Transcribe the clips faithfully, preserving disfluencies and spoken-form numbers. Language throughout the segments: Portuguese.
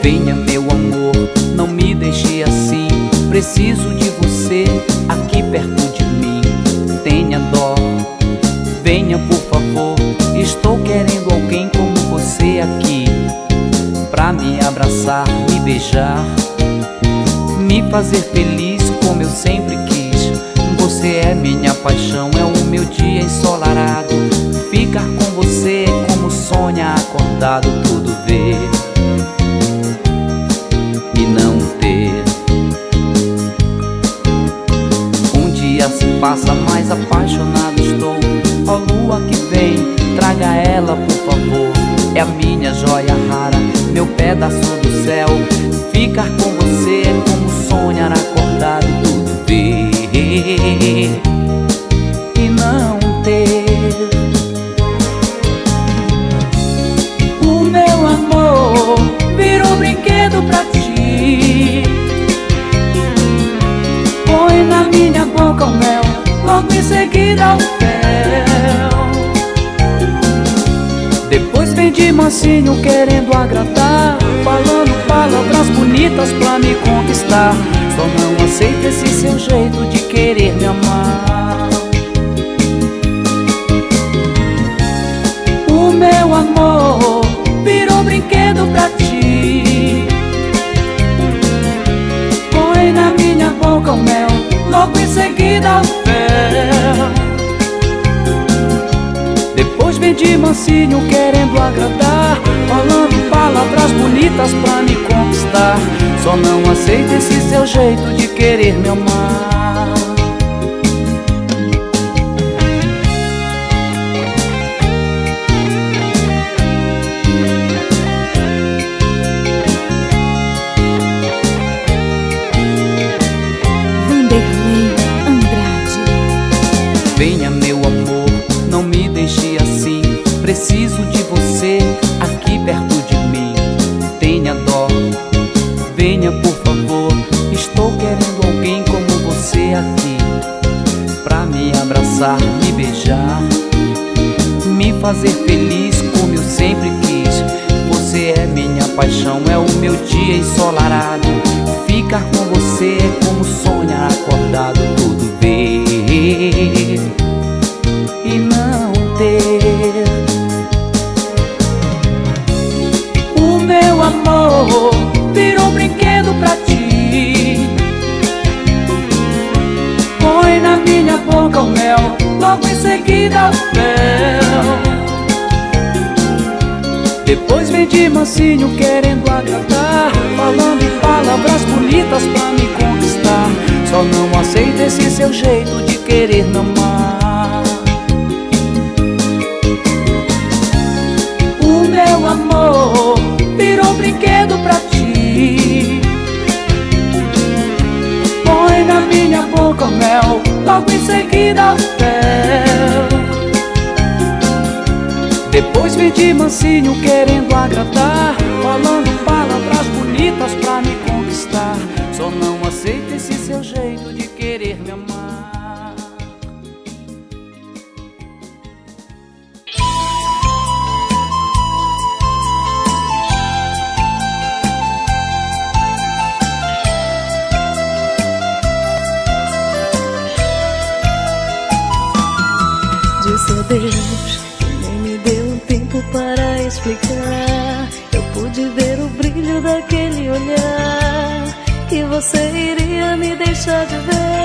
Venha, meu amor, não me deixe assim. Preciso de você aqui perto de mim. Tenha dó, venha por favor. Estou querendo alguém como você aqui, pra me abraçar, me beijar, me fazer feliz como eu sempre quis. Você é minha paixão, é o meu dia ensolarado. Ficar com você é como sonhar acordado. Tudo ver e não ter. Um dia se passa, mais apaixonado estou. Ó lua que vem, traga ela por favor. É a minha joia rara, meu pedaço do céu. Ficar com você é como sonhar acordado. Tudo ver e não ter. O meu amor virou brinquedo pra ti. Põe na minha boca o mel, logo em seguida o fel. Depois vem de mansinho querendo agradar, falando palavras bonitas pra me conquistar. Só não aceito esse seu jeito de querer me amar. O meu amor virou brinquedo pra ti. Põe na minha boca o mel, logo em seguida o fel. Depois vem de mansinho querendo agradar, falando palavras bonitas pra me conquistar. Só não aceito esse seu jeito de querer me amar. Vanderlei Andrade. Venha, meu amor, não me deixe assim. Preciso de você aqui perto de mim. Tenha dó, venha por favor. Estou querendo alguém como você aqui, pra me abraçar, me beijar, me fazer feliz como eu sempre quis. Você é minha paixão, é o meu dia ensolarado. Ficar com você é como sonhar acordado. Tudo ver e não ter. O meu amor virou brinquedo pra ti. Põe na minha boca o mel, logo em seguida o fel. Depois vem de mansinho querendo agradar, falando palavras bonitas pra me conquistar. Só não aceito esse seu jeito de querer me amar. O meu amor virou brinquedo pra ti. Põe na minha boca o mel, logo em seguida o fel. Depois vem de mansinho querendo agradar, falando palavras bonitas pra me conquistar. Só não aceito esse seu jeito de querer me amar. Disse a Deus que nem me deu tempo para explicar. Eu pude ver o brilho daquele olhar, que você iria me deixar de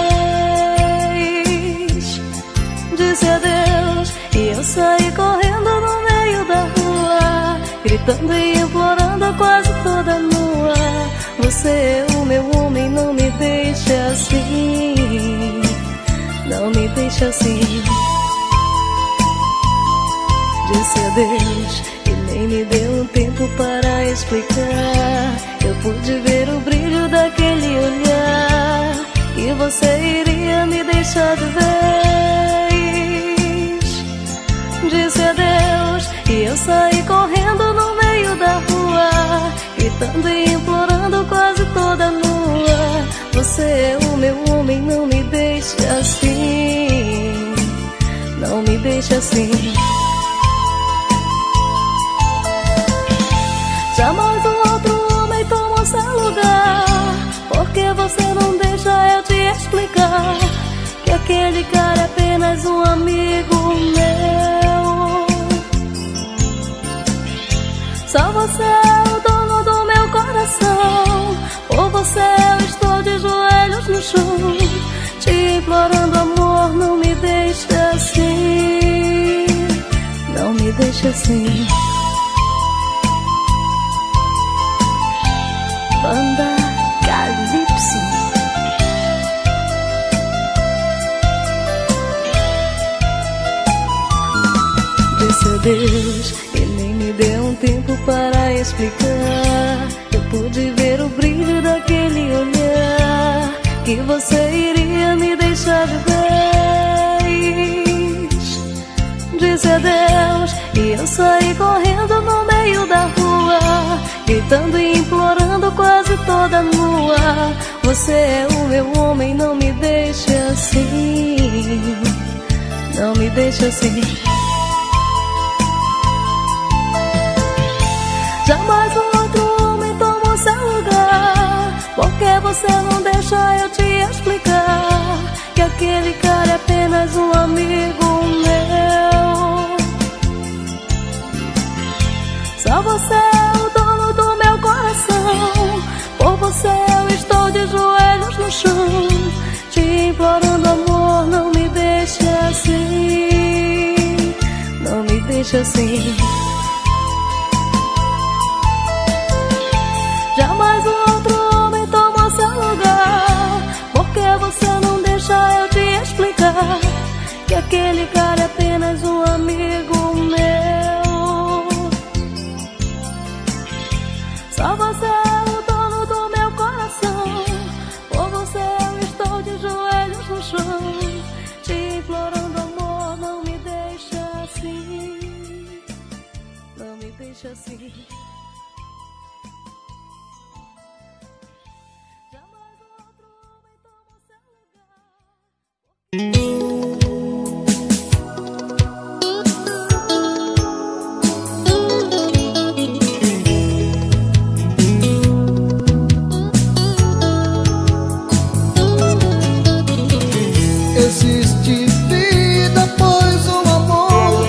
vez. Disse a Deus e eu saí correndo no meio da rua, gritando e implorando quase toda nua. Você é o meu homem, não me deixe assim, não me deixe assim. Disse a Deus e nem me deu tempo para explicar. Eu pude ver o brilho daquele olhar, que você iria me deixar de vez. Disse a Deus e eu saí correndo no meio da rua, gritando e implorando quase toda nua. Você é o meu homem, não me deixe assim, não me deixe assim. Jamais um outro homem tão você não deixa eu te explicar que aquele cara é apenas um amigo meu. Só você é o dono do meu coração. Por você eu estou de joelhos no chão, te implorando, amor, não me deixe assim. Não me deixe assim. Banda Calypso. Disse adeus e nem me deu um tempo para explicar. Eu pude ver o brilho daquele olhar, que você iria me deixar de vez. Disse adeus e eu saí correndo no meio da rua, gritando e implorando quase toda nua. Você é o meu homem, não me deixe assim. Não me deixe assim. Jamais outro homem tomou seu lugar. Porque você não deixa eu te explicar que aquele cara é apenas um amigo meu. Só você é o dono do meu coração. Por você eu estou de joelhos no chão, te implorando, amor, não me deixe assim. Não me deixe assim. Jamais outro homem tomou seu lugar. Porque você não deixa eu te explicar que aquele cara é apenas um amigo meu. Só você é o dono do meu coração. Por você eu estou de joelhos no chão, te implorando, amor, não me deixe assim. Não me deixe assim. Existe vida, pois o amor.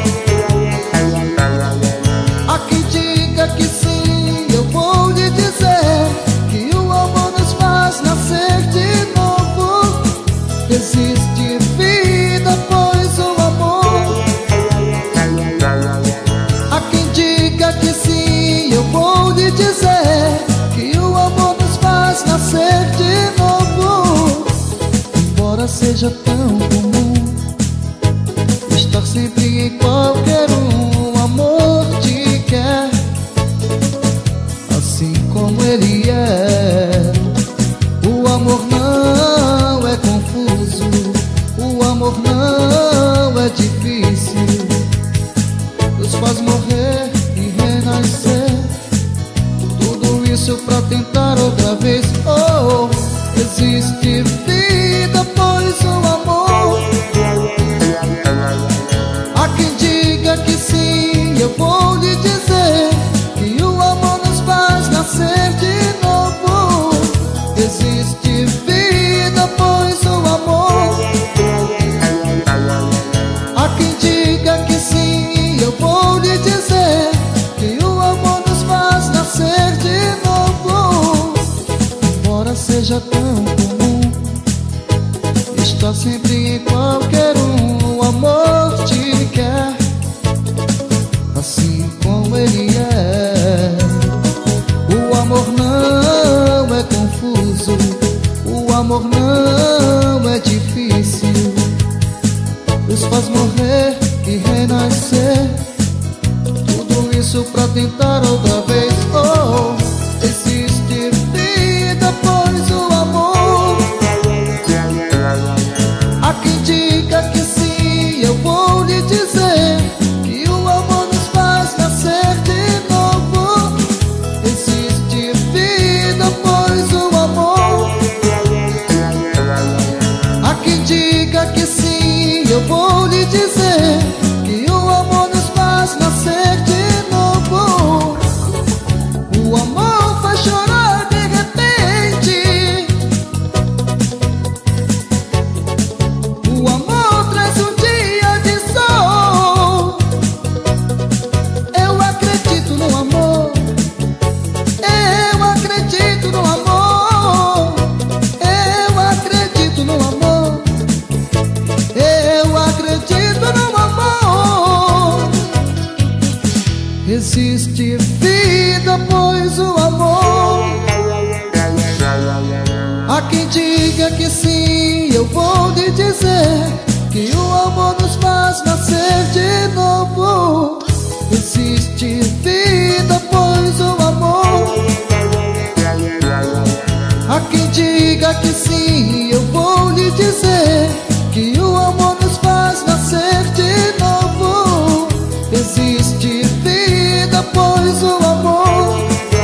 Há quem diga que sim, eu vou lhe dizer que o amor nos faz nascer de novo. Existe vida, pois o amor. Há quem diga que sim, eu vou lhe dizer que o amor nos faz nascer de novo. Embora seja tão comum estar sempre em qualquer um, o amor te quer assim como ele é. O amor não é confuso, o amor não é difícil, nos faz morrer e renascer. Tudo isso pra tentar outra vez. Oh, existe vida, pois o amor. Há quem diga que sim, eu vou lhe dizer que o amor nos faz nascer de novo. Existe vida, pois o amor. Há quem diga que sim, eu vou lhe dizer que o amor nos faz nascer de novo. Embora seja tão comum estar sempre em qualquer um, o amor te quer assim como ele é. O amor não é confuso, o amor não é difícil, nos faz morrer e renascer. Tudo isso pra tentar outra vez. Oh, existe vida, pois o amor. Há quem diga que sim, eu vou lhe dizer que o amor nos faz nascer de novo. Existe vida, pois o amor. Há quem diga que sim, eu vou lhe dizer que o amor nos faz nascer de novo. O amor faz chorar. quem diga que sim, eu vou lhe dizer que o amor nos faz nascer de novo. Existe vida após o amor. A quem diga que sim, eu vou lhe dizer que o amor nos faz nascer de novo. Existe vida após o amor.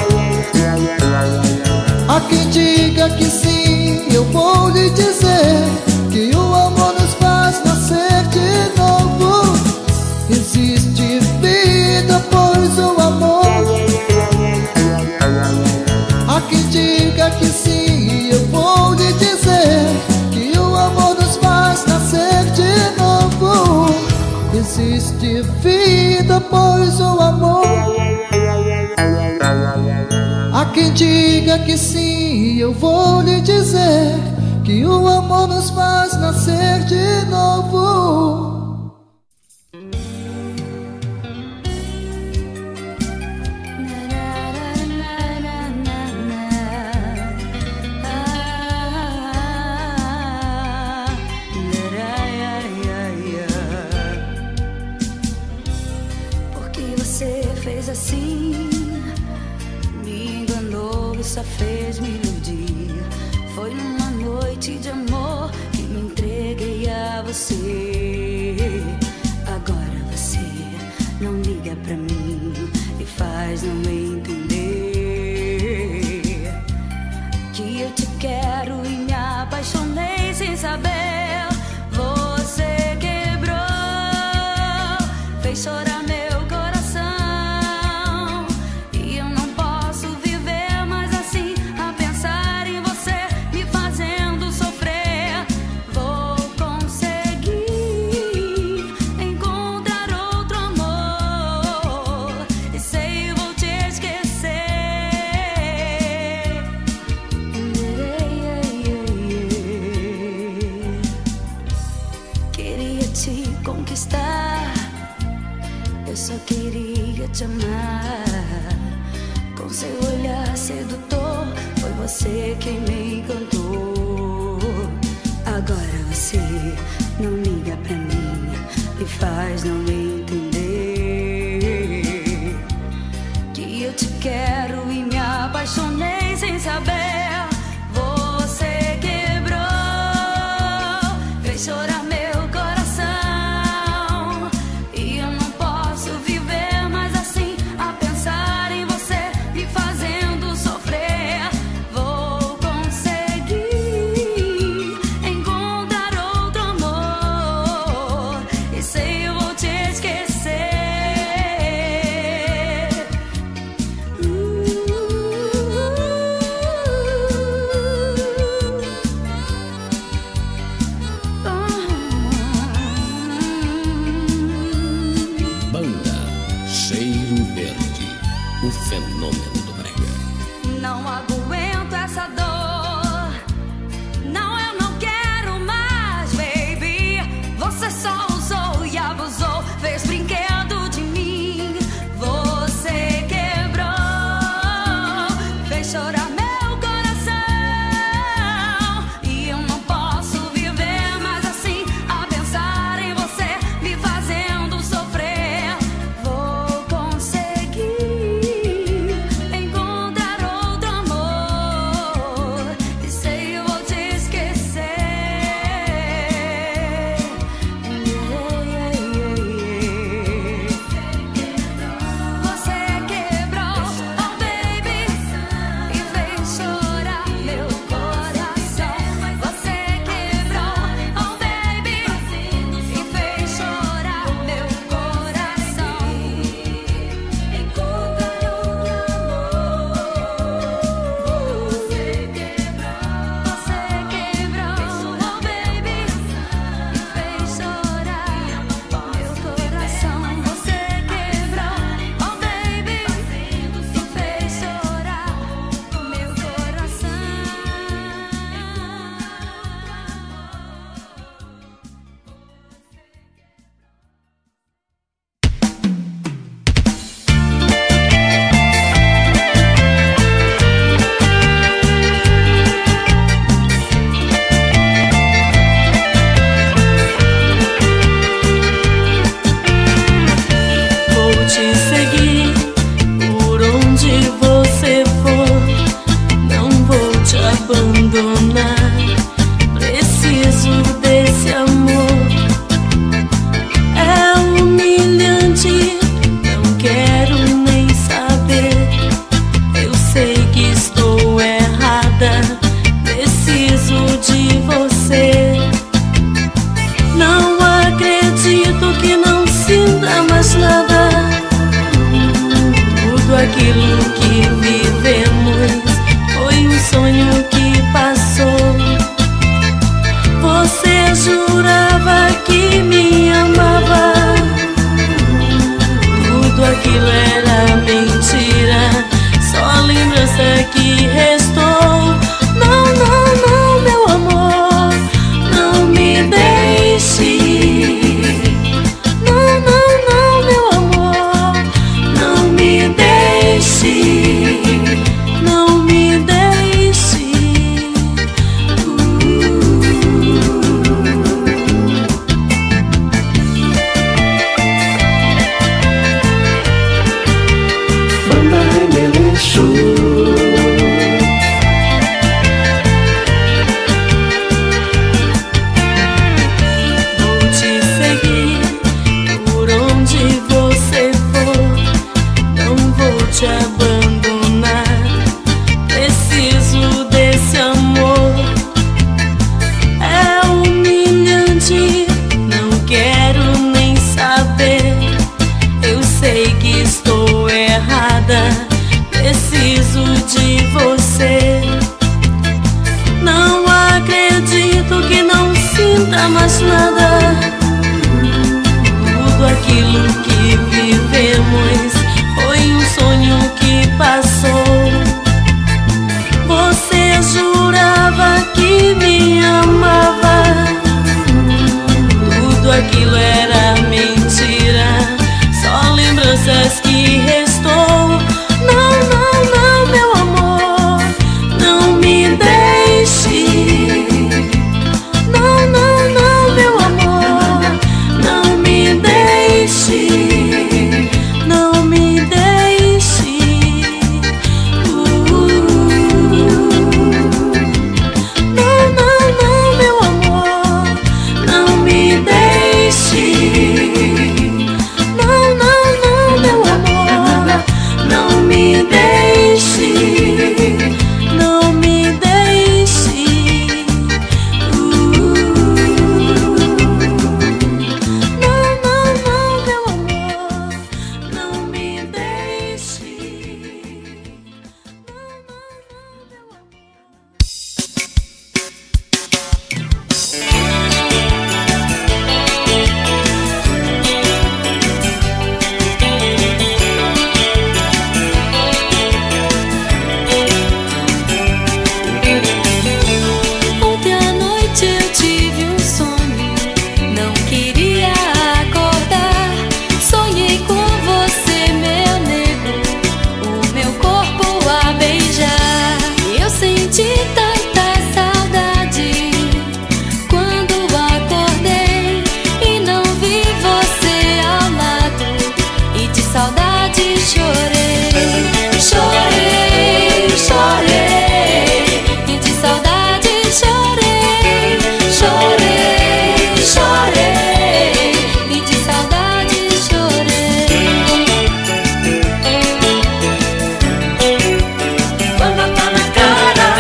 A quem diga que sim, eu vou lhe dizer que o amor nos faz nascer de novo. Existe vida após o amor. A quem diga que sim, eu vou lhe dizer que o amor nos faz nascer de novo. Existe vida após o amor. A quem diga que sim, eu vou lhe dizer que o amor nos faz nascer de novo. Assim, me enganou e só fez me iludir. Foi numa noite de amor que me entreguei a você. Agora você não liga pra mim e faz não entender que eu te quero e me apaixonei sem saber. Você quebrou, fez chorar meu te amar. Com seu olhar sedutor, foi você quem me encantou. Agora você não liga pra mim e faz não entender que eu te quero e me apaixonei sem saber. Você quebrou, fez chorar meu coração, e eu não posso viver fazendo sofrer. Vou conseguir encontrar outro amor e sei eu vou te esquecer. uh, uh, uh. Banda Cheiro Verde, o fenômeno. Não aguento essa dor. Não, eu não quero mais, baby. Você só usou e abusou, fez brinquedo de mim. Você quebrou, fez chorar meu coração, e eu não posso viver mais assim, a pensar em você me fazendo sofrer. Vou conseguir encontrar outro amor e sei eu vou te esquecer. Você quebrou, oh baby, e mais nada. Tudo aquilo que vivemos foi um sonho que passou. Você jurava que me amava. Tudo aquilo era mentira, só lembranças que restou. Não, não, não, meu amor, não me deixe. Não, não, não, meu amor, não me deixe. Não me deixe. uh. Não, não, não, meu amor, não me deixe. Não, não, não, meu amor, não me deixe. Não me deixe. uh. Não, não, não, meu amor, não me deixe. Não, não, não, meu amor. Ontem à noite eu tive um sonho, não queria acordar. Sonhei com você, meu nego, o meu corpo a beijar. Eu senti tanta saudade quando acordei e não vi você ao lado, e de saudade chorei. Chorei, chorei, e de saudade chorei. Chorei, chorei, e de saudade chorei. Quando tá na cara.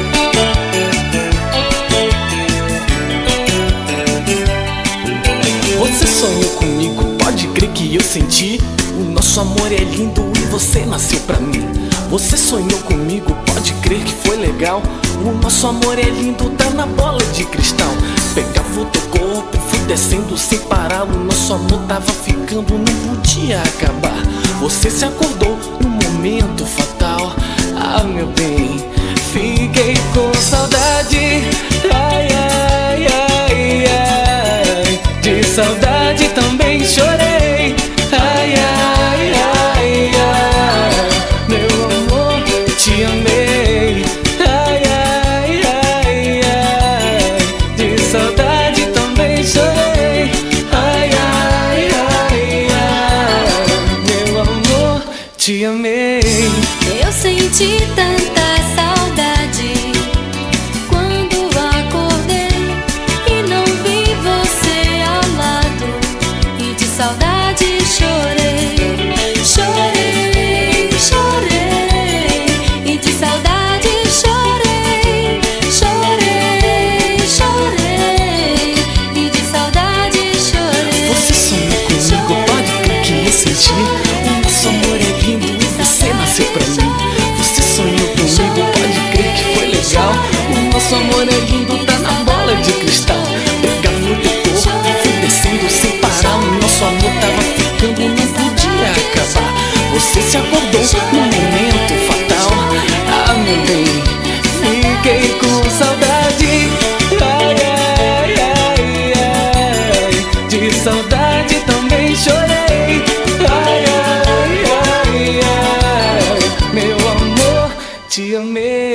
Você sonhou comigo, pode crer que eu senti. O nosso amor é lindo e você nasceu pra mim. Você sonhou comigo, pode crer que foi legal. O nosso amor é lindo, tá na bola de cristal. Pegava o teu corpo, fui descendo sem parar. O nosso amor tava ficando, não podia acabar. Você se acordou num momento fatal. Ah, meu bem, fiquei com saudade. Ai, ai, ai, ai. De saudade também chorei. Ai, ai, ai, ai. Meu amor, te amei. Ai, ai, ai, ai. De saudade também chorei. Ai, ai, ai, ai. Meu amor, te amei. Eu senti tanta saudade quando acordei e não vi você ao lado, e de saudade chorei. Chorei, chorei, e de saudade chorei. Chorei, chorei, e de saudade chorei. Você sonhou comigo, pode crer que eu senti. O nosso amor é lindo e você nasceu pra mim. Você sonhou comigo, pode crer que foi legal. O nosso amor é lindo, tá na bola de cristal. Pegava o teu corpo, fui descendo sem parar. O nosso amor tava ficando, não podia acabar. Você se acordou num momento fatal. Ah, meu bem, fiquei com saudade. Ai, ai, ai, ai. De saudade também chorei. Ai, ai, ai, ai. Meu amor, te amei.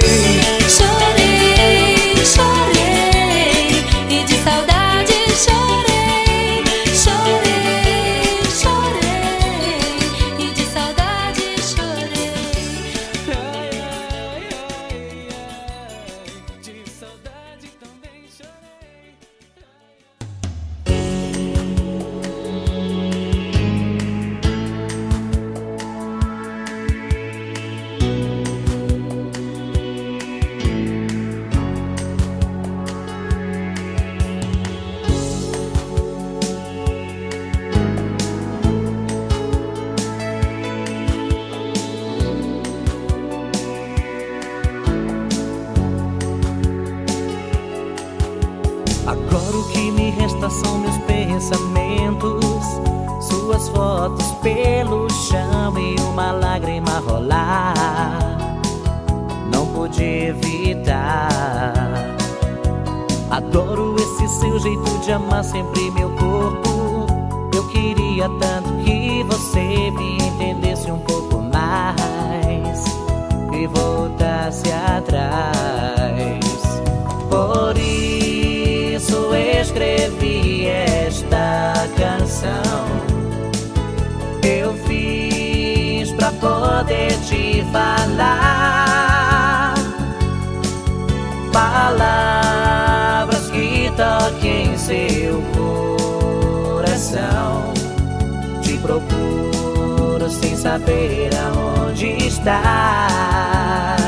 Chorei, chorei, e de saudade chorei. Chorei, chorei, e de saudade chorei. Ai, ai, ai, ai. De saudade também chorei. Agora o que me resta são meus pensamentos, suas fotos pelo chão e uma lágrima rolar. Não pude evitar. Adoro esse seu jeito de amar sempre meu corpo. Eu queria tanto que você me entendesse um pouco mais e voltasse atrás. Por isso escrevi esta canção. Eu fiz pra poder te falar palavras que toquem seu coração. Te procuro sem saber aonde estás.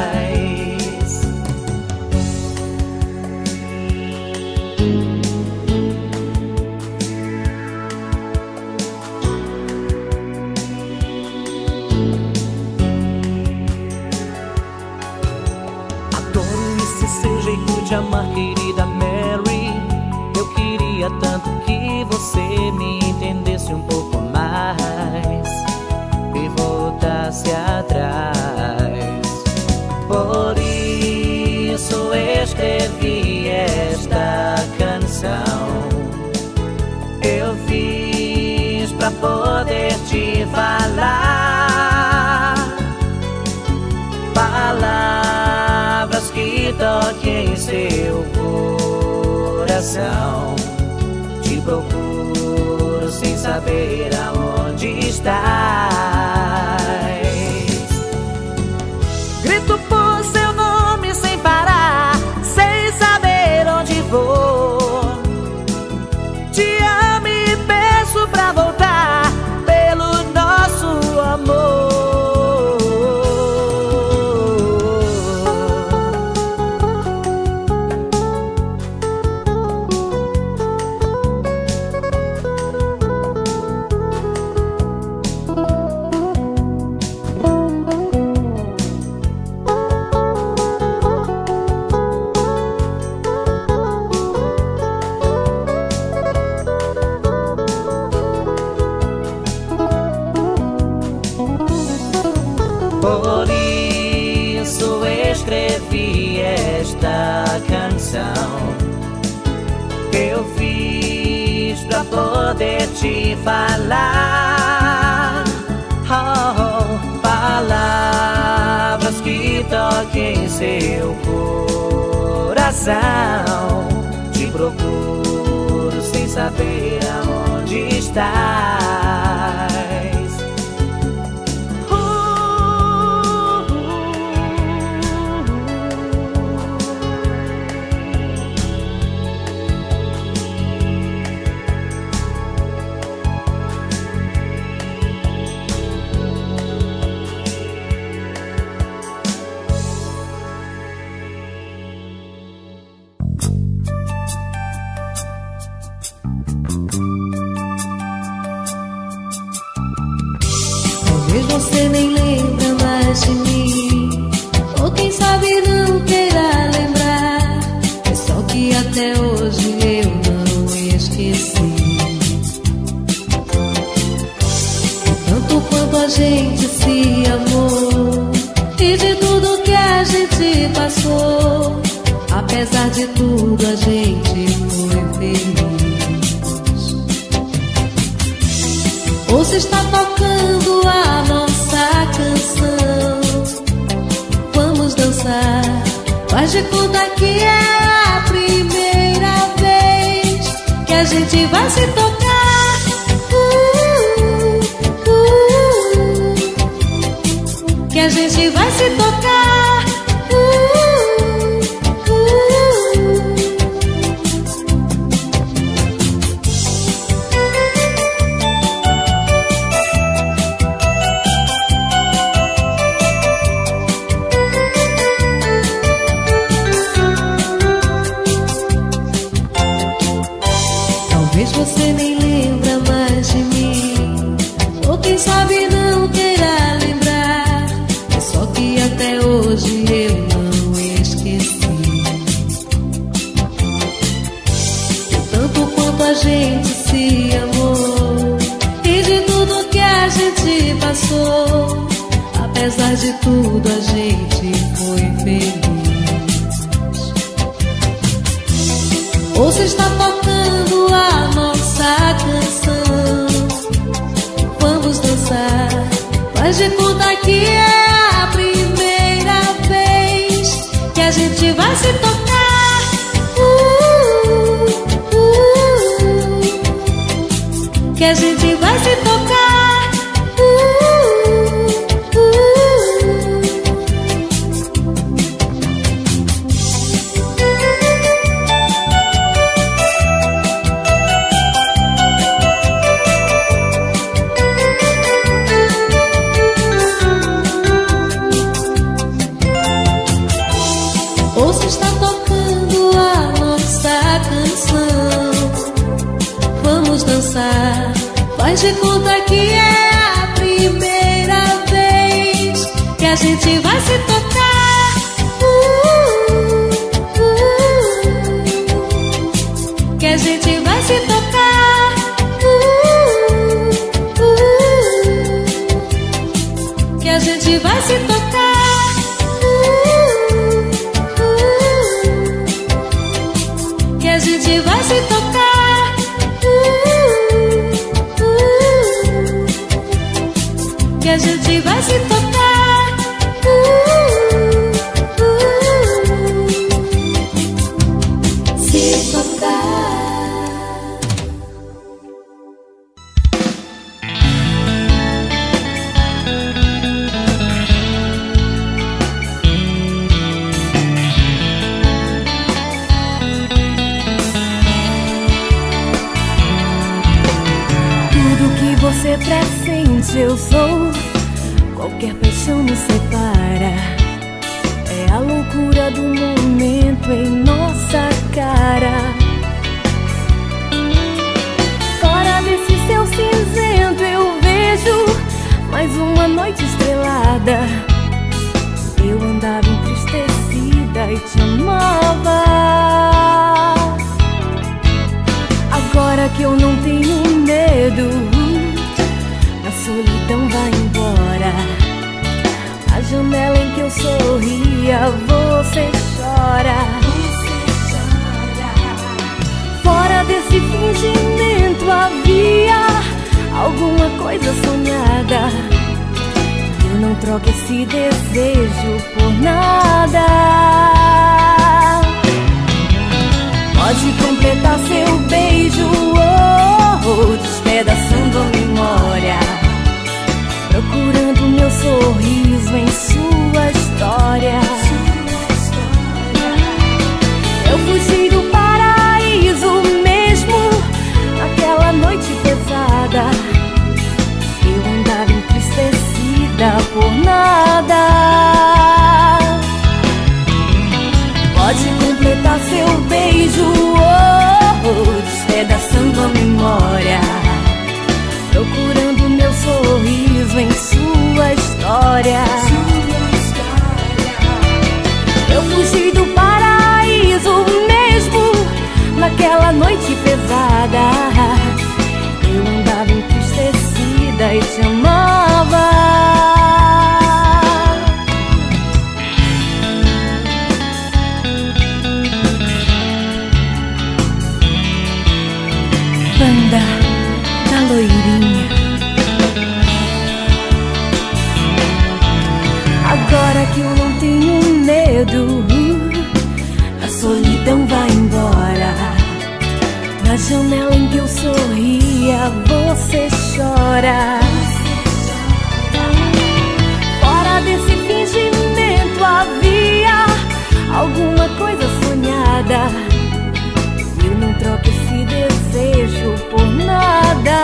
De amar, querida Mary. Eu queria tanto que você me entendesse um pouco mais e voltasse atrás. Por isso escrevi esta canção. Eu fiz pra poder te falar palavras que toquem seu coração. Te procuro sem saber aonde estás. Grito por seu nome sem parar, sem saber onde vou. Te amo e peço pra voltar pelo nosso amor. Por isso escrevi esta canção. Eu fiz pra poder te falar oh, palavras que toquem seu coração. Te procuro sem saber aonde estás. Você nem lembra mais de mim, ou quem sabe não queira lembrar. É só que até hoje eu não esqueci. Tanto quanto a gente se amou e de tudo que a gente passou, apesar de tudo a gente foi feliz. Ou se está tocando a nossa canção, vamos dançar. Faz de conta que é a primeira vez que a gente vai se tocar. uh, uh, uh, Que a gente vai se tocar. uh, uh, Talvez você nem lembra mais de mim, ou quem sabe não queira lembrar. É só que até hoje tudo a gente foi feliz. Hoje está tocando a nossa canção. Vamos dançar, faz de conta que é a primeira vez que a gente vai se tocar. uh, uh, uh, Que a gente vai se tocar. uh, Hoje está tocando a nossa canção. Vamos dançar, faz de conta que é a primeira vez que a gente vai se tocar. uh, uh, Que a gente vai se tocar. uh, uh, Que a gente vai se tocar. Que a gente vai se tocar. uh, uh, Que a gente vai se tocar. uh, uh, Se tocar. Você pressente, eu sou. Qualquer paixão nos separa. É a loucura do momento em nossa cara. Fora desse céu cinzento eu vejo mais uma noite estrelada. Eu andava entristecida e te amava. Agora que eu não tenho medo, a solidão vai embora. A janela em que eu sorria, você chora. Você chora. Fora desse fingimento havia alguma coisa sonhada. Eu não troco esse desejo por nada. Pode completar seu beijo, oh, oh, despedaçando a memória, procurando meu sorriso em sua história. Eu fugi do paraíso mesmo naquela noite pesada. Eu andava entristecida por nada. Pode completar seu beijo, oh, oh, despedaçando a memória, procurando meu sorriso em sua história. Eu fugi do paraíso mesmo naquela noite pesada. Eu andava entristecida e te amava. Banda da loirinha. Agora que eu não tenho medo, a solidão vai embora. Na janela em que eu sorria, você chora. Fora desse fingimento havia alguma coisa sonhada. Eu não troco esse desejo por nada.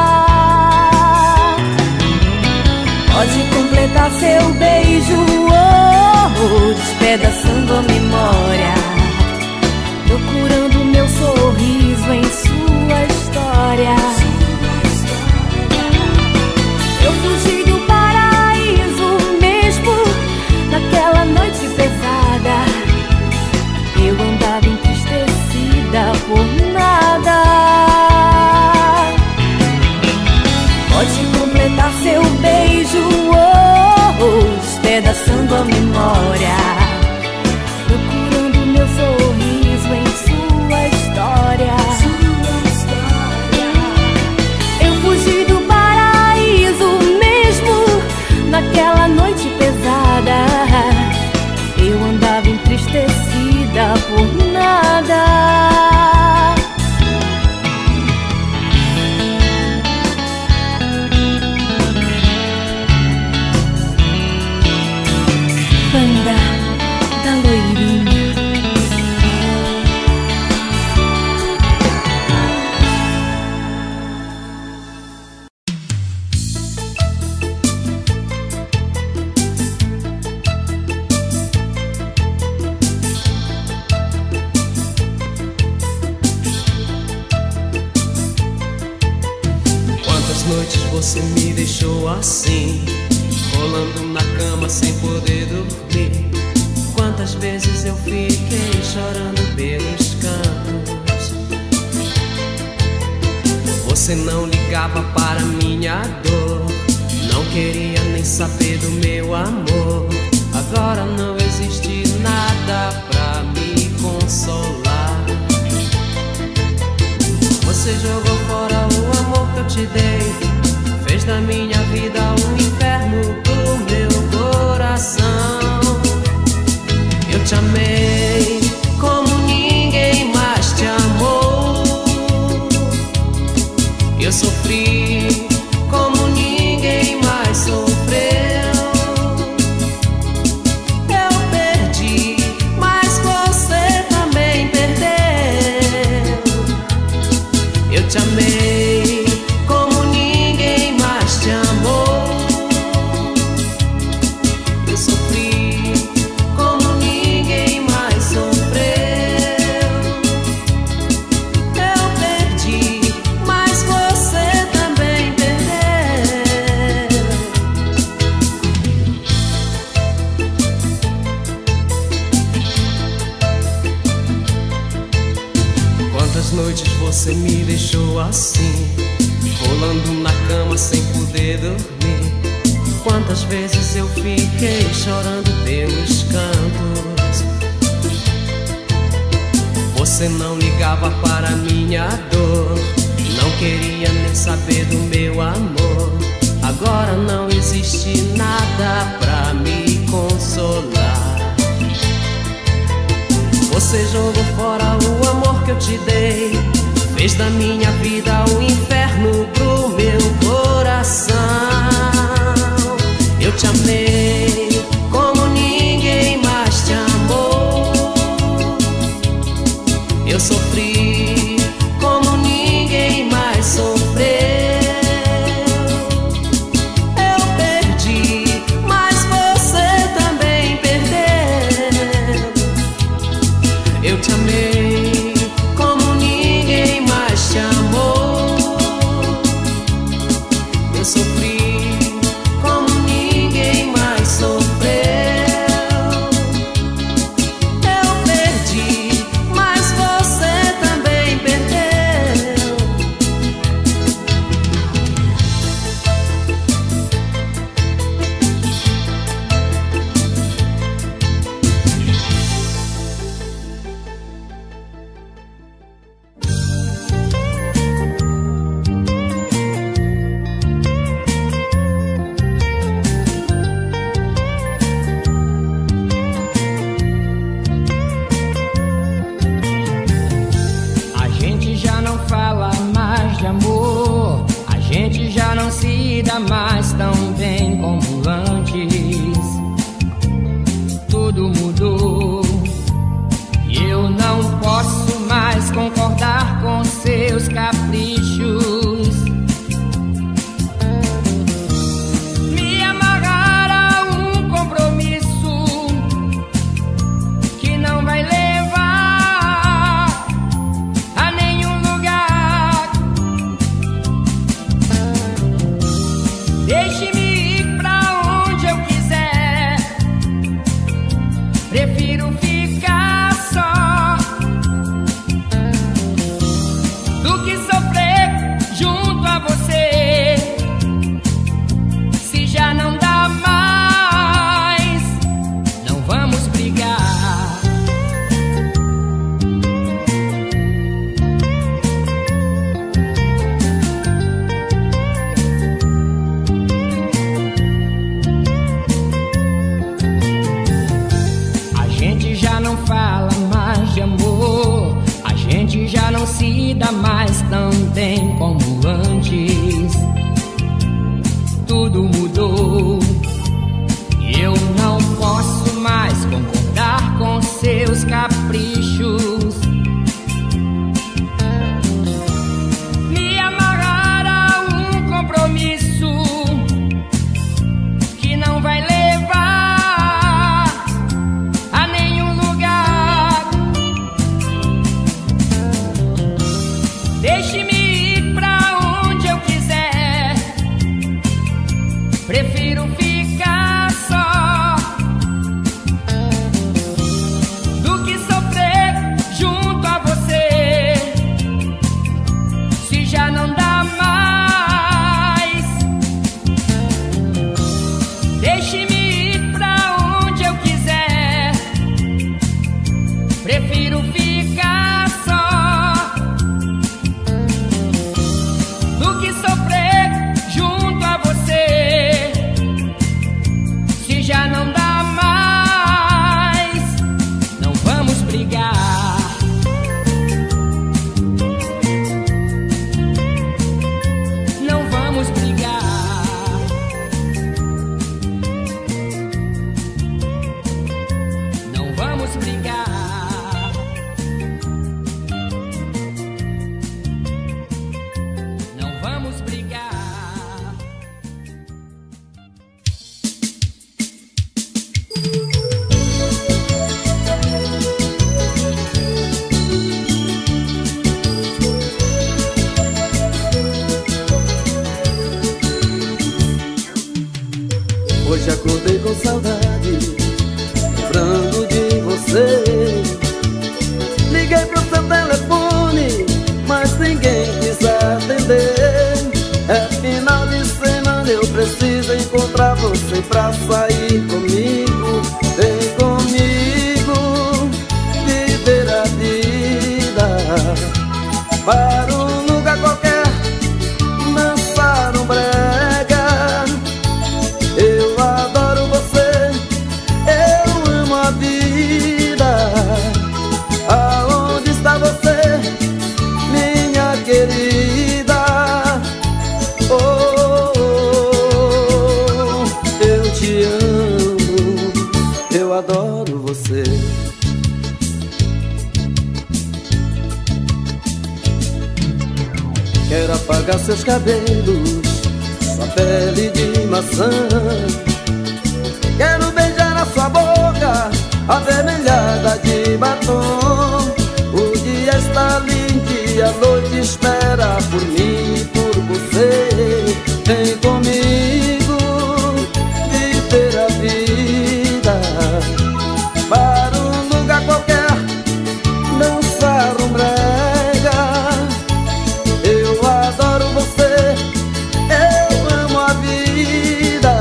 Pode completar seu beijo, oh, oh, despedaçando a memória, procurando meu sorriso em sua história. Eu fugi do paraíso mesmo naquela noite pesada. Eu andava entristecida por nada. Pode completar seu beijo, oh, oh, despedaçando por nada. Banda da Loirinha. Quantas noites você me deixou assim, rolando na cama sem poder dormir? Quantas vezes eu fiquei chorando pelos cantos? Você não ligava para minha dor, não queria nem saber do meu amor. Agora não existe nada pra me consolar. Você jogou fora o amor que eu te dei, fez da minha vida um inferno pro meu coração. Eu te amei como ninguém mais te amou. Eu sofri como ninguém mais sofreu. Eu perdi, mas você também perdeu. Eu te amei como ninguém mais te amou. Eu sofri como ninguém mais sofreu. Eu perdi, mas você também perdeu. Quantas noites você me deixou assim, rolando na cama sem poder dormir? Quantas vezes eu fiquei chorando pelos cantos? Você não ligava para minha dor, não queria nem saber do meu amor. Agora não existe nada pra me consolar. Você jogou fora o amor que eu te dei, fez da minha vida um inferno pro meu coração. Eu te amei como ninguém mais te amou. Eu sofri como ninguém mais sofreu. Eu perdi, mas você também perdeu. Eu te amei como ninguém mais te amou. Eu sofri como ninguém mais gente já não fala mais de amor, a gente já não se dá mais tão bem como antes. Tudo mudou e eu não posso mais concordar com seus caprichos. Me amarrar a um compromisso que não vai levar a nenhum lugar. Deixe-me ir pra onde eu quiser, prefiro ficar só do que sofrer junto a você, se já não dá mais. Deixe-me ir pra onde eu quiser, prefiro ficar só do que sofrer junto a você, se já não dá mais. Não vamos brigar, não vamos brigar, não vamos brigar, não vamos brigar. Hoje acordei com saudade, lembrando de você. Liguei pro seu telefone, mas ninguém quis atender. É final de semana, eu preciso encontrar você pra sair comigo. Vem comigo, viver a vida. Para um lugar qualquer, dançar um brega. Eu adoro você, eu amo a vida. Aonde está você, minha querida? Oh, oh, oh, eu te amo, eu adoro você. Quero apagar seus cabelos, sua pele de maçã. Quero beijar a sua boca, avermelhada de batom. O dia está lindo e a noite espera por mim e por você. Vem comigo, viver a vida. Para um lugar qualquer, dançar um brega. Eu adoro você, eu amo a vida.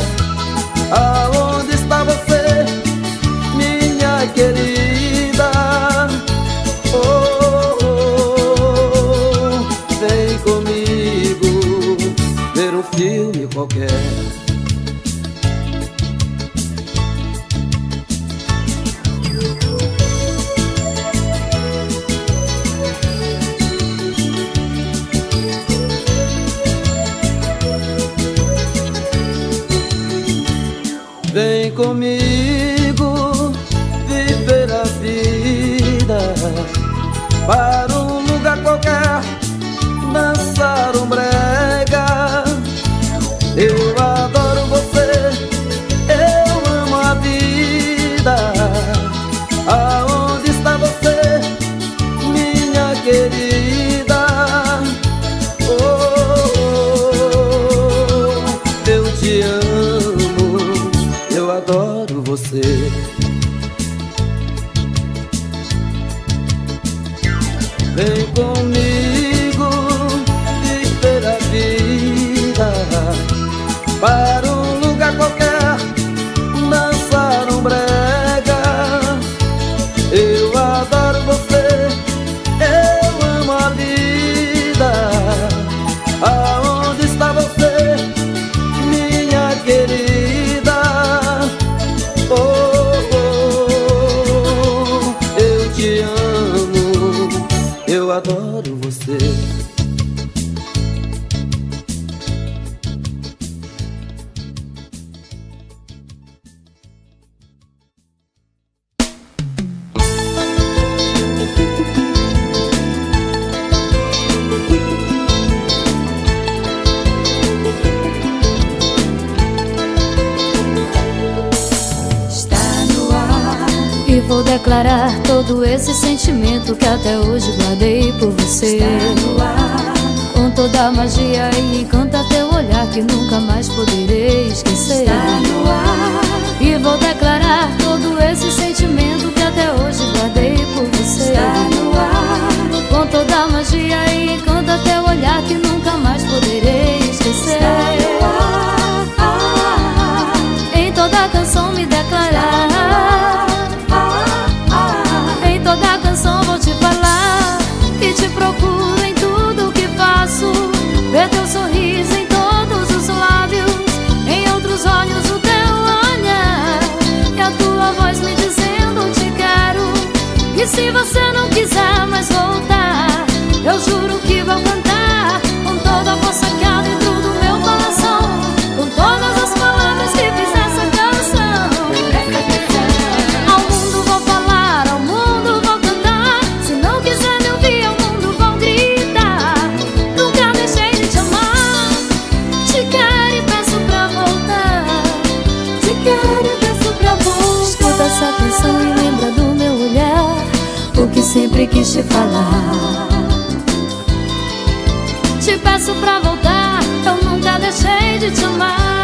Aonde está você, minha querida? Oh, oh, oh, vem comigo ver um filme qualquer. Vem comigo viver a vida. Para um lugar qualquer, dançar um brega. Eu adoro você, eu amo a vida. Aonde está você, minha querida? Oh, oh, oh, eu te amo, eu adoro você. Vem comigo viver a vida. Para um lugar qualquer, dançar um brega. Eu adoro você, eu amo a vida. Aonde está você, minha querida? Oh, oh, declarar todo esse sentimento que até hoje guardei por você. Está no ar. Com toda a magia e encanta teu olhar que nunca mais poderei esquecer. Está no ar. E vou declarar todo esse sentimento que até hoje guardei por você. Está no ar. Com toda a magia e encanta teu olhar que nunca mais poderei esquecer. Está no ar. Ah, em toda canção me declarar. Em toda canção vou te falar que te procuro em tudo que faço. Ver teu sorriso em todos os lábios, em outros olhos o teu olhar, e a tua voz me dizendo te quero. E se você não quiser mais voltar, eu juro que vou cantar com toda a força que há dentro do meu coração, com todas as palavras que fiz essa canção. Ao mundo vou falar, ao mundo vou cantar. Se não quiser me ouvir, ao mundo vou gritar. Nunca deixei de te amar, te quero e peço pra voltar. Te quero e peço pra voltar. Escuta essa canção e lembra do meu olhar, o que sempre quis te falar. Te peço pra voltar, eu nunca deixei de te amar.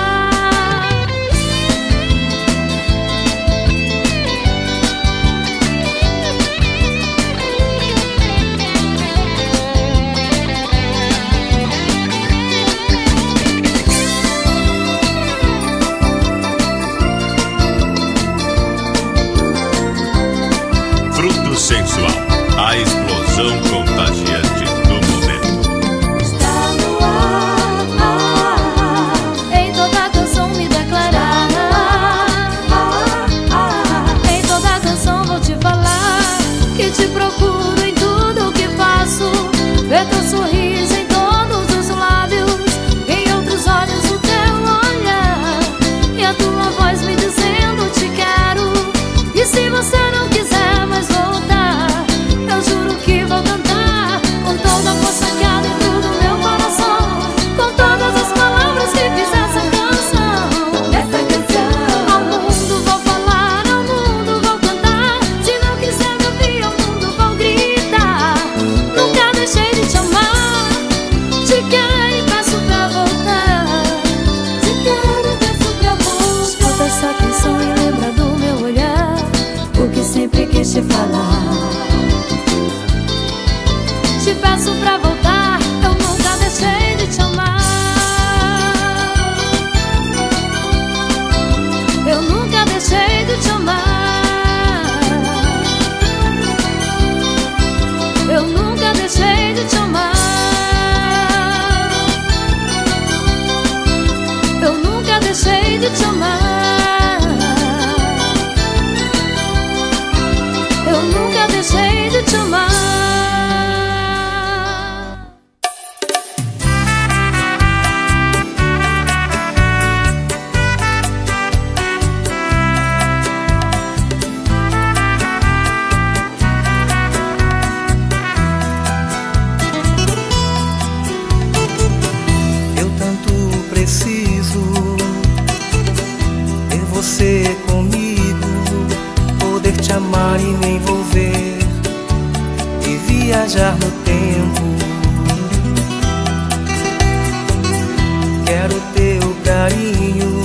Fruto sensual, a explosão contagiante do momento. Está no ar. Em toda canção me declarar. Em toda canção vou te falar que te procuro em tudo que faço. Ver teu sorriso em todos os lábios, em outros olhos o teu olhar, e a tua voz me dizendo te quero. E se você não quiser mais voltar, eu juro que vou cantar com toda a força que há dentro do meu coração, com todas as palavras que fiz essa canção. Essa canção. Ao mundo vou falar, ao mundo vou cantar. Se não quiser me ouvir, ao mundo vou gritar. Nunca deixei de te amar, te quero e peço pra voltar. Te quero e peço pra voltar. Escuta essa canção e lembra do meu olhar, o que sempre quis te falar. Te peço pra voltar, eu nunca deixei de te amar. Eu nunca deixei de te amar. Eu nunca deixei de te amar. Eu nunca deixei de te amar. Eu nunca deixei de te amar. Eu tanto preciso ter você comigo, poder te amar e me envolver e viajar no tempo. Quero teu carinho,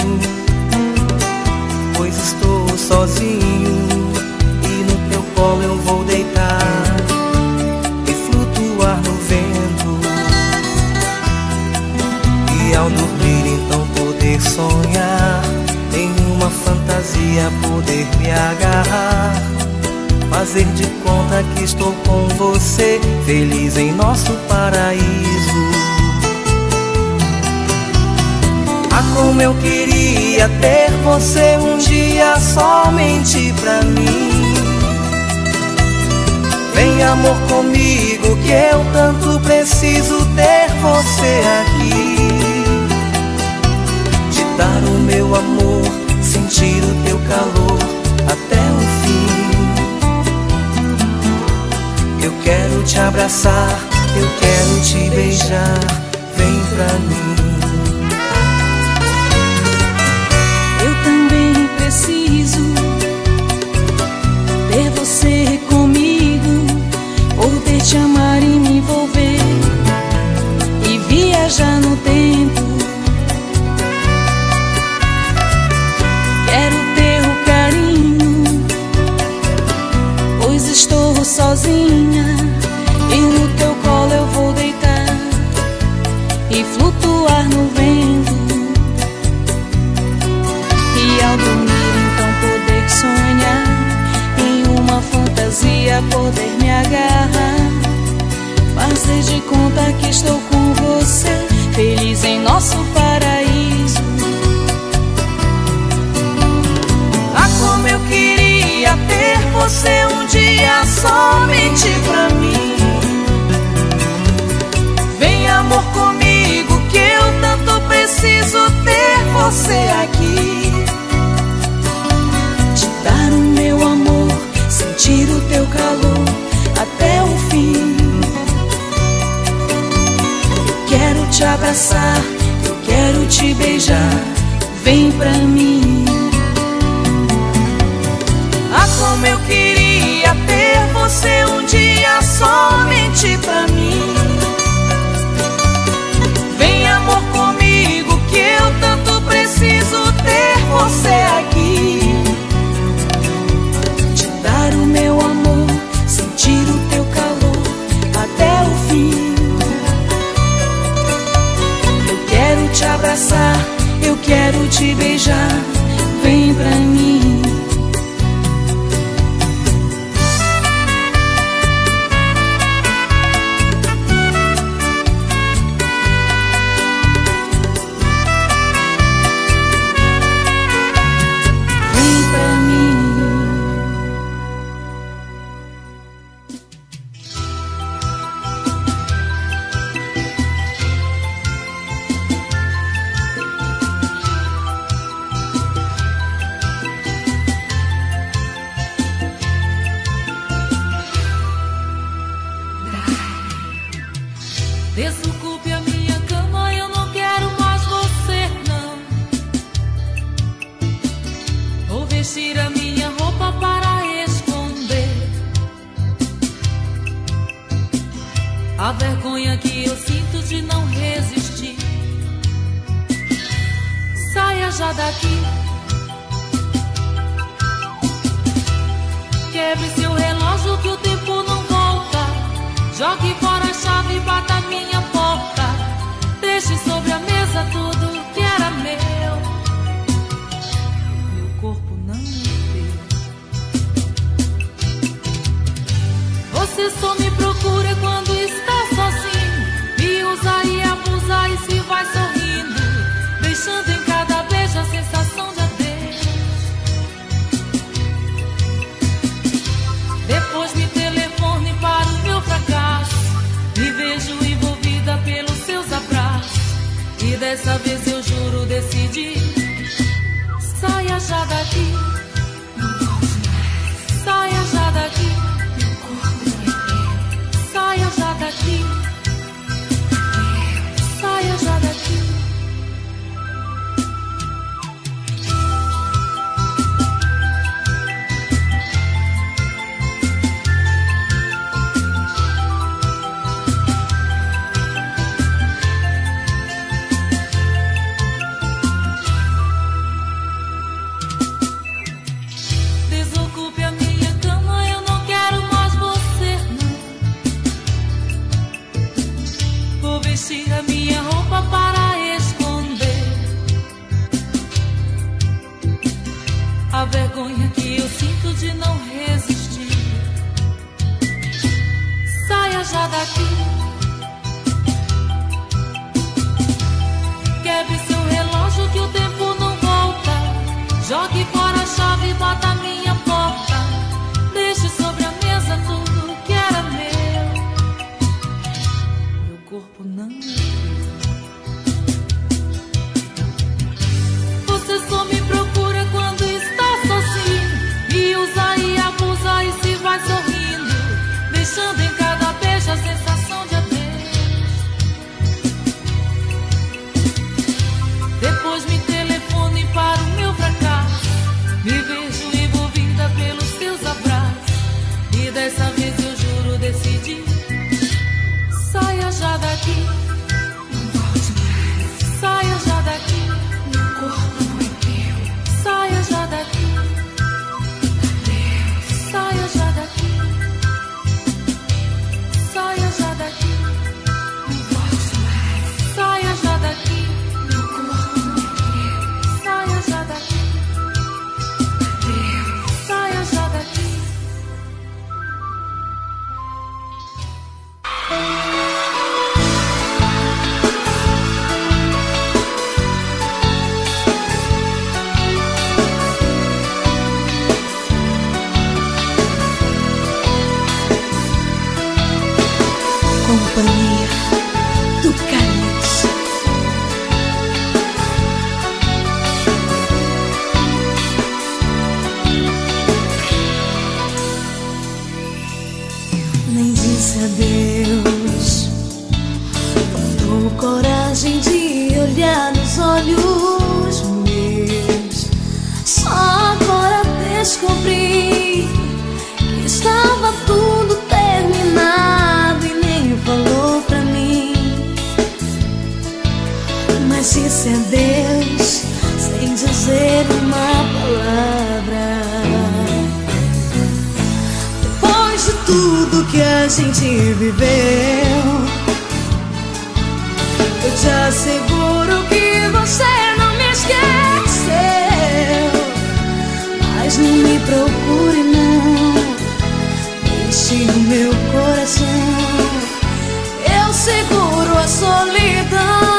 pois estou sozinho, e no teu colo eu vou deitar e flutuar no vento. E ao dormir então poder sonhar em uma fantasia, poder me agarrar, fazer de conta que estou com você, feliz em nosso paraíso. Ah, como eu queria ter você um dia somente pra mim. Vem amor comigo que eu tanto preciso ter você aqui. Te dar o meu amor, sentir o teu calor até o fim. Eu quero te abraçar, eu quero te beijar, vem pra mim. Eu também preciso ter você estou sozinha e no teu colo eu vou deitar e flutuar no vento. E ao dormir então poder sonhar em uma fantasia, poder me agarrar, fazer de conta que estou com você, feliz em nosso paraíso. Ah, como eu queria ter você um dia somente pra mim. Vem, amor, comigo, que eu tanto preciso ter você aqui. Te dar o meu amor, sentir o teu calor até o fim. Eu quero te abraçar, eu quero te beijar, vem pra mim. Ah, como eu queria ter você um dia somente pra mim. Vem, amor, comigo, que eu tanto preciso ter você aqui. Te dar o meu amor, sentir o teu calor até o fim. Eu quero te abraçar, eu quero te beijar, vem pra mim. Desocupe a minha cama, eu não quero mais você, não. Vou vestir a minha roupa para esconder a vergonha que eu sinto de não resistir. Saia já daqui, quebre seu relógio que o tempo não volta. Jogue fora a chave e bata a minha porta. Deixe sobre a mesa tudo que era meu. Meu corpo não me vê. Você só me procura quando está sozinho. Me usa e abusa e se vai sorrindo, deixando em cada beijo a sensação de adeus. Depois me telefone para o meu fracasso. Me vejo envolvida pelos seus abraços, e dessa vez eu juro, decidi. Saia já daqui, não volte mais. Saia já daqui, meu corpo não é teu. Saia já daqui, saia já daqui. Vestir a minha roupa para esconder a vergonha que eu sinto de não resistir. Saia já daqui, quebre seu relógio que o tempo não volta. Jogue fora a chave e bata a minha porta. Deixe sobre a mesa tudo que era meu. Corpo não me vê. Você só me procura quando está sozinho. Me usa e abusa e se vai sorrindo, deixando em cada beijo a sensação de adeus. Depois me telefone para o meu fracasso. Me vejo envolvida pelos seus abraços, e dessa vez eu juro, decidi. Saia já daqui, não volte mais. Saia já daqui, meu corpo não é teu. Saia já daqui, adeus. Saia já daqui. nem disse adeus. Faltou coragem de olhar nos olhos meus. Só agora descobri que estava tudo terminado e nem falou pra mim. Mas disse adeus sem dizer uma palavra. Depois de tudo que a gente viveu, eu te asseguro que você não me esqueceu. Mas não me procure não, deixe no meu coração. Eu seguro a solidão.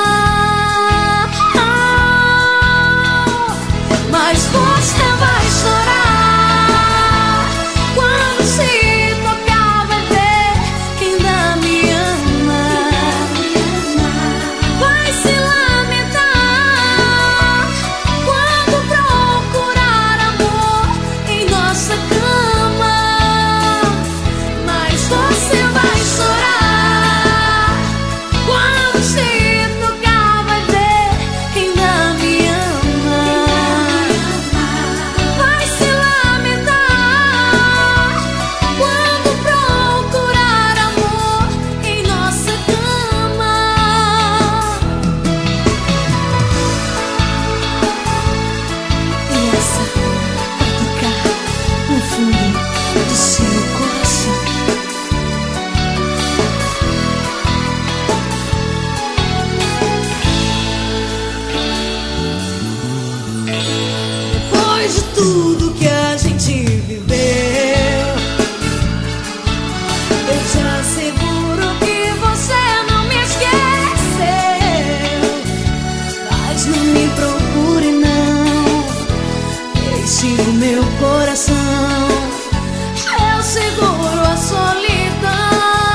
Mas você vai chorar quando se tocar, vai ver que ainda me ama. Vai se lamentar quando procurar amor em nossa cama. Mas você vai chorar quando se tocar, vai ver que ainda me ama. Vai se lamentar quando procurar amor em nossa cama. E essa vai tocar no fundo do seu coração. Depois de tudo que a gente viveu, eu te asseguro que você não me esqueceu. Mas não me procure não, deixe no meu coração. Eu seguro a solidão.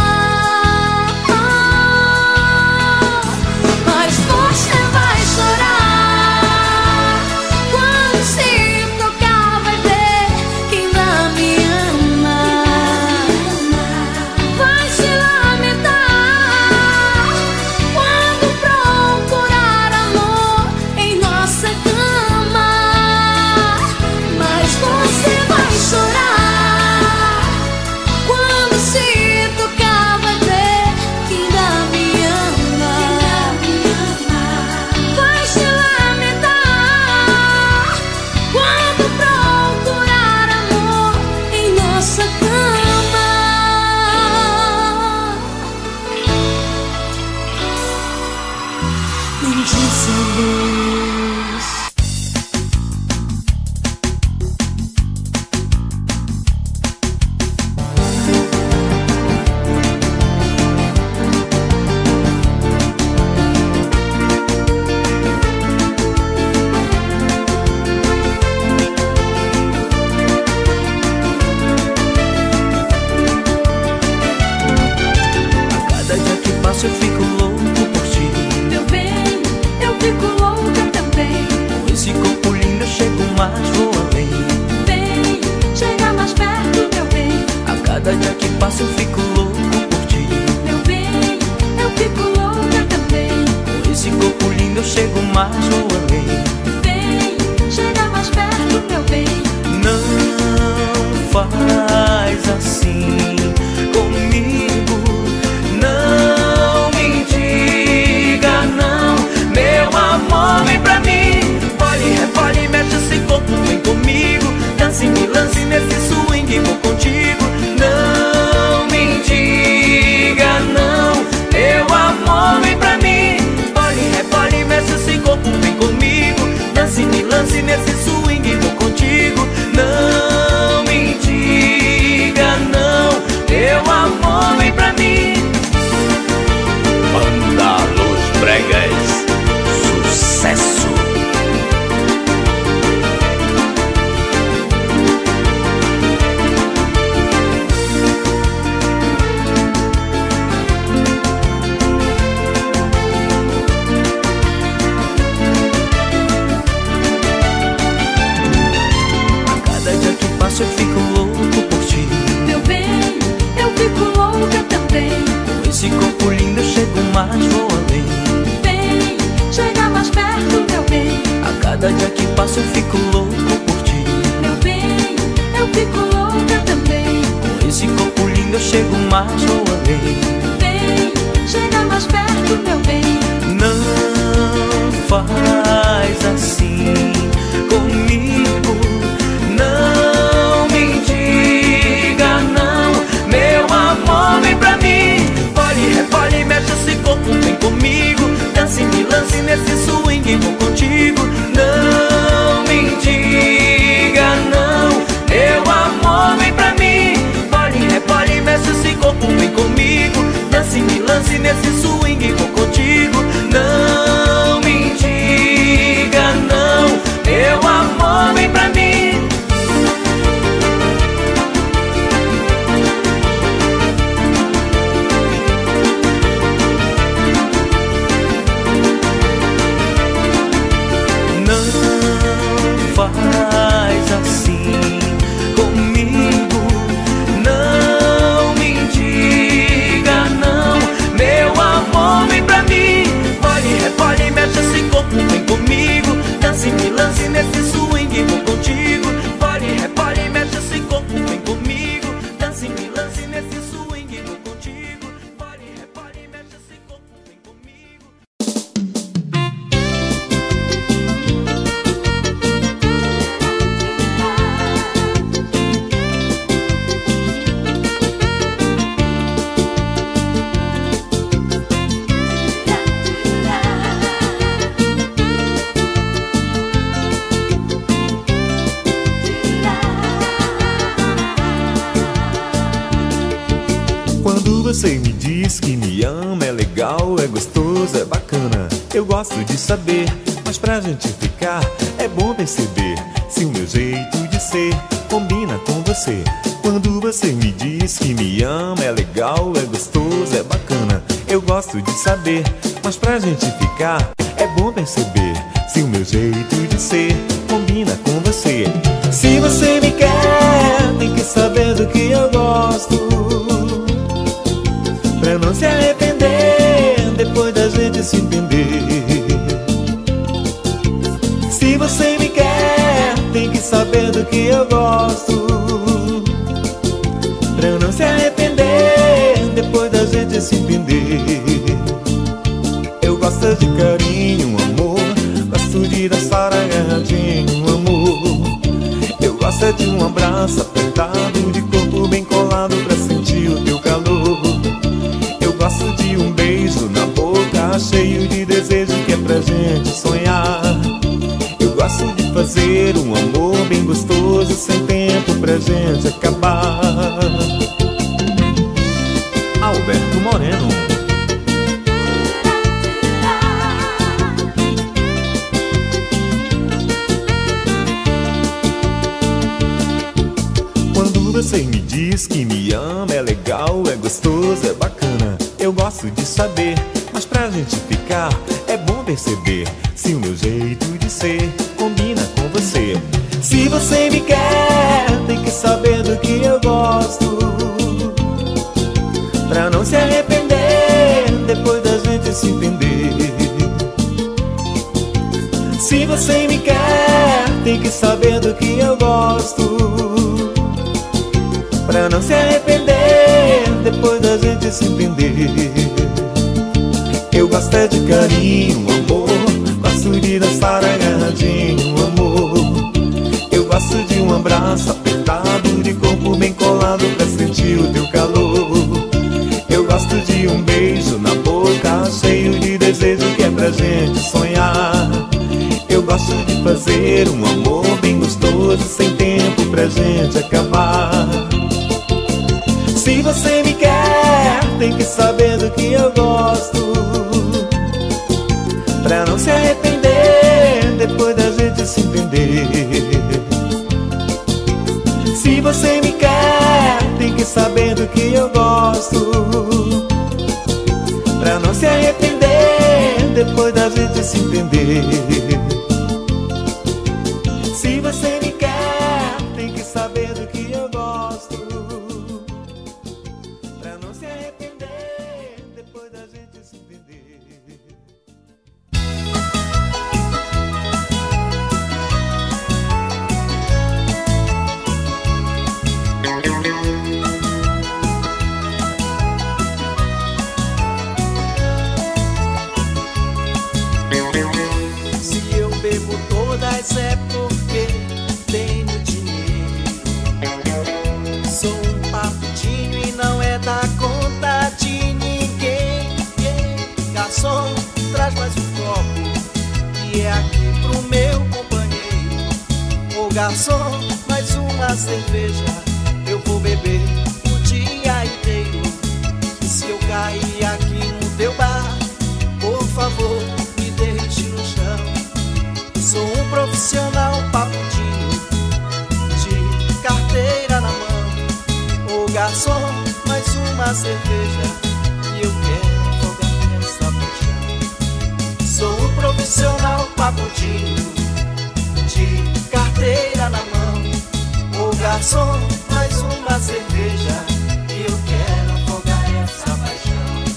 Mas você vai chorar quando se tocar, vai ver que ainda me ama. Vai se lamentar quando procurar amor em nossa cama. Mas você vai chorar quando se tocar, vai ver que ainda me ama. Vai se lamentar quando procurar amor em nossa cama. Nem disse adeus. Cada dia que passa eu fico louco por ti. Meu bem, eu fico louca também. Com esse corpo lindo eu chego mais, vou além. Vem, chega mais perto, meu bem. A cada dia que passa eu fico louco por ti. Meu bem, eu fico louca também. Com esse corpo lindo eu chego mais, vou além. Vem, chega mais perto, meu bem. Não faz assim comigo. Não me diga não, meu amor, vem pra mim. Pode, repare, mexe esse corpo, vem comigo. Dance, me lance nesse swing, vou contigo. Não me esse corpo lindo eu chego mais, vou além. Vem, chega mais perto, meu bem. A cada dia que passa eu fico louco por ti. Meu bem, eu fico louca também. Com esse corpo lindo eu chego mais, vou além. Vem, chega mais perto, meu bem. Não faz assim comigo, não me diga não, meu amor, vem pra mim. Pole, repole, mexe esse corpo, vem comigo. Dance, me lance nesse swing, vou contigo. Não me diga não, meu amor, vem pra mim. Pole, repole, mexe esse corpo, vem comigo. Dance, me lance nesse swing, vou contigo. Não me diga não, meu amor, vem pra mim. Não faz assim comigo, não me diga não, meu amor, vem pra mim. Pole, repole, mexe esse corpo, vem comigo. Dance, me lance nesse swing, vou contigo. Pole, repole, mexe esse corpo, vem comigo. Dance, me lance nesse swing, vou contigo. Pole, repole, mexe esse corpo, vem comigo. Quando você me diz que me ama, é legal, é gostoso, é bacana. Eu gosto de saber, mas pra gente ficar é bom perceber se o meu jeito de ser combina com você. Quando você me diz que me ama, é legal, é gostoso, é bacana. Eu gosto de saber, mas pra gente ficar é bom perceber se o meu jeito de ser combina com você. Se você me quer, tem que saber do que eu gosto, pra não se arrepender depois da gente se entender. Se você me quer, tem que saber do que eu gosto, pra não se arrepender depois da gente se entender. Eu gosto de carinho, amor, gosto de dançar agarradinho, amor. Eu gosto de um abraço apertado, de corpo bem colado pra sentir o teu calor. Eu gosto de um beijo na boca, cheio de desejo que é pra gente sonhar. Eu gosto de fazer um amor bem gostoso, sem tempo pra gente acabar. Alberto Moreno. Quando você me diz que me ama, é legal, é gostoso, é bacana. Eu gosto de saber, mas pra gente ficar é bom perceber se o meu jeito de ser combina com você. Se você me quer, tem que saber do que eu gosto, pra não se arrepender depois da gente se entender. Se você me quer, tem que saber do que eu gosto, pra não se arrepender depois da gente se entender. Eu gosto é de carinho, amor, gosto de dançar agarradinho, amor. Eu gosto de um abraço apertado, de corpo bem colado pra sentir o teu calor. Eu gosto de um beijo na boca, cheio de desejo que é pra gente sonhar. Eu gosto de fazer um amor bem gostoso, sem tempo pra gente acabar. Se você me quer, tem que saber do que eu gosto, pra não se arrepender depois da gente se entender. Se você me quer, tem que saber do que eu gosto, pra não se arrepender depois da gente se entender. Se você me quer, tem que saber do que eu gosto, pra não se arrepender. garçom, mais uma cerveja eu vou beber o dia inteiro. E se eu cair aqui no teu bar, por favor, me deixe no chão. Sou um profissional papudinho, de carteira na mão. Ô garçom, mais uma cerveja e eu quero afogar nessa paixão. Sou um profissional papudinho, de carteira na mão. Ô garçom, mais uma cerveja e eu quero afogar essa paixão.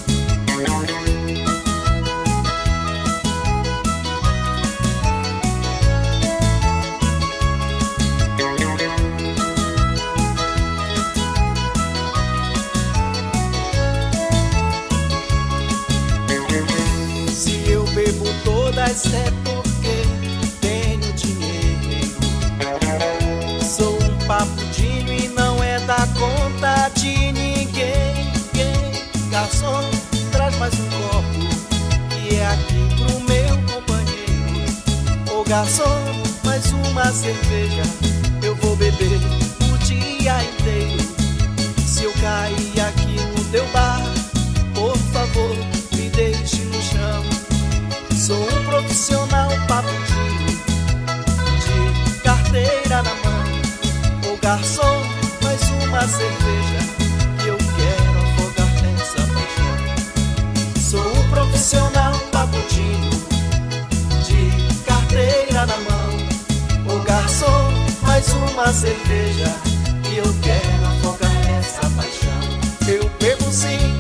Se eu bebo todas é porque tenho dinheiro. Sou um papudinho e não é da conta de ninguém. Garçom, traz mais um copo que é aqui pro meu companheiro. Ô garçom, mais uma cerveja eu vou beber o dia inteiro. Se eu cair aqui no teu bar, por favor, me deixe no chão. Sou um profissional papudinho, de carteira na mão. Ô garçom, mais uma cerveja que eu quero afogar nessa paixão. Sou um profissional papudinho, de carteira na mão. Ô garçom, mais uma cerveja que eu quero afogar nessa paixão. Eu bebo sim,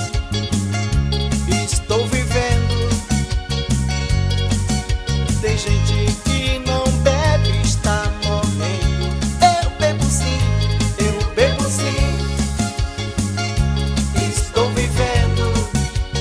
estou vivendo. Tem gente que não bebe, está morrendo. Eu bebo sim, eu bebo sim, estou vivendo.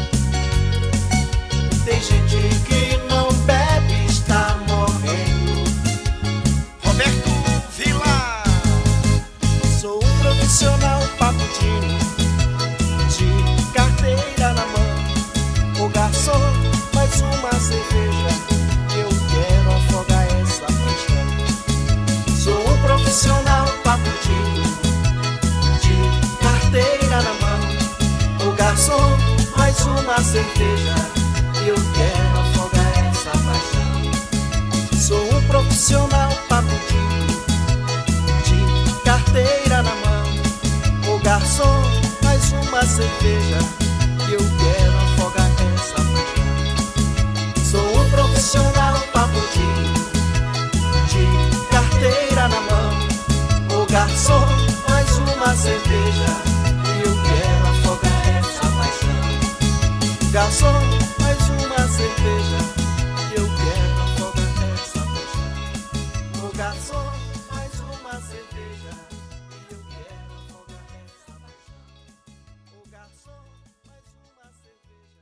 Tem gente que não bebe, está morrendo. Roberto Vila. Sou um profissional papudinho, de carteira na mão. Ô garçom, mais uma cerveja que eu quero afogar essa paixão. Sou um profissional papudinho, de carteira na mão. Ô garçom, mais uma cerveja que eu quero afogar essa paixão. Sou um profissional papudinho, de carteira na mão. Ô garçom, mais uma cerveja que eu quero afogar essa paixão. Sou um profissional papudinho, de carteira na mão. Ô garçom, mais uma cerveja que eu quero afogar essa paixão. Garçom, mais uma cerveja que eu quero afogar essa paixão. Ô garçom, mais uma cerveja que eu quero afogar essa paixão. Ô garçom, mais uma cerveja.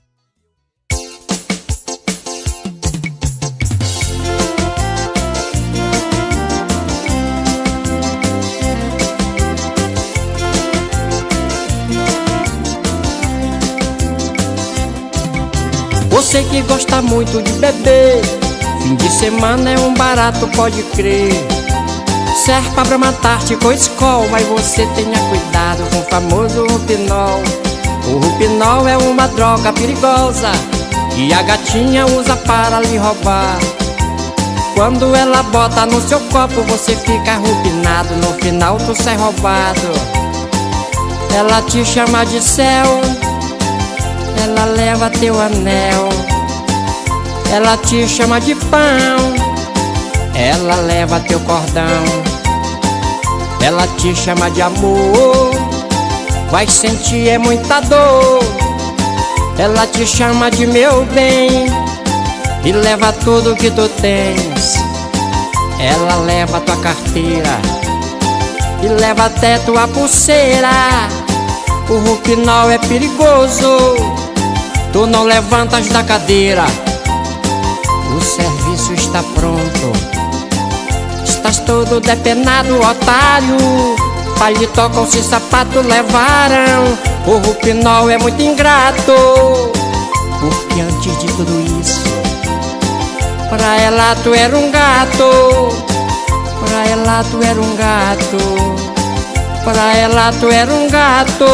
Você que gosta muito de beber, fim de semana é um barato, pode crer. Serpa pra matar-te com Skol, mas você tenha cuidado com o famoso Rupinol. O Rupinol é uma droga perigosa que a gatinha usa para lhe roubar. Quando ela bota no seu copo, você fica rupinado, no final tu sai roubado. Ela te chama de céu, ela leva teu anel. Ela te chama de pão, ela leva teu cordão. Ela te chama de amor, vai sentir é muita dor. Ela te chama de meu bem e leva tudo que tu tens. Ela leva tua carteira e leva até tua pulseira. O Rupinol é perigoso, tu não levantas da cadeira. O serviço está pronto, estás todo depenado, otário. Paletó, calça e sapato levaram. O Rupinol é muito ingrato, porque antes de tudo isso, pra ela tu era um gato. Pra ela tu era um gato, pra ela tu era um gato.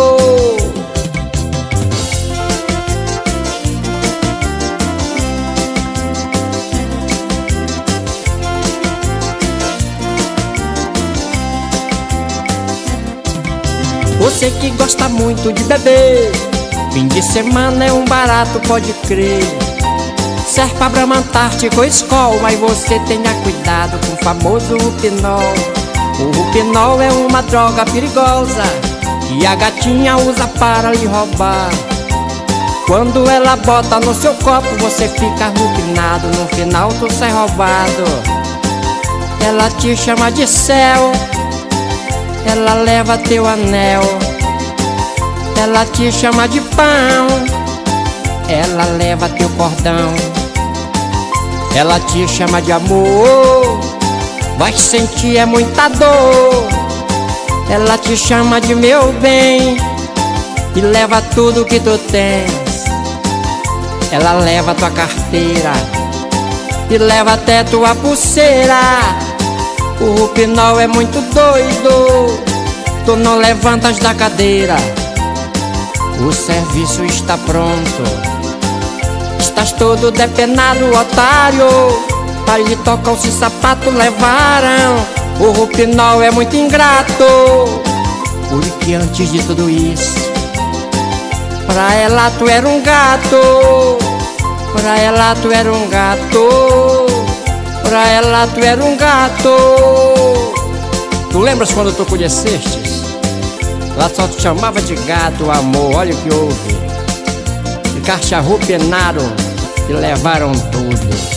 Você que gosta muito de beber, fim de semana é um barato, pode crer. Serve pra Brahma Antártico ou Skol, mas você tenha cuidado com o famoso Rupinol. O Rupinol é uma droga perigosa e a gatinha usa para lhe roubar. Quando ela bota no seu copo, você fica rupinado, no final tu sai roubado. Ela te chama de céu, ela leva teu anel. Ela te chama de pão, ela leva teu cordão. Ela te chama de amor, vai sentir é muita dor. Ela te chama de meu bem e leva tudo que tu tens. Ela leva tua carteira e leva até tua pulseira. O Rupinol é muito doido, tu não levantas da cadeira. O serviço está pronto, estás todo depenado, otário. Pra lhe tocar o sapato levaram. O Rupinol é muito ingrato, porque antes de tudo isso, pra ela tu era um gato, pra ela tu era um gato, pra ela tu era um gato. Tu lembras quando tu conhecestes? Ela só te chamava de gato, amor, olha o que houve. Ficaste arrupinado e levaram tudo.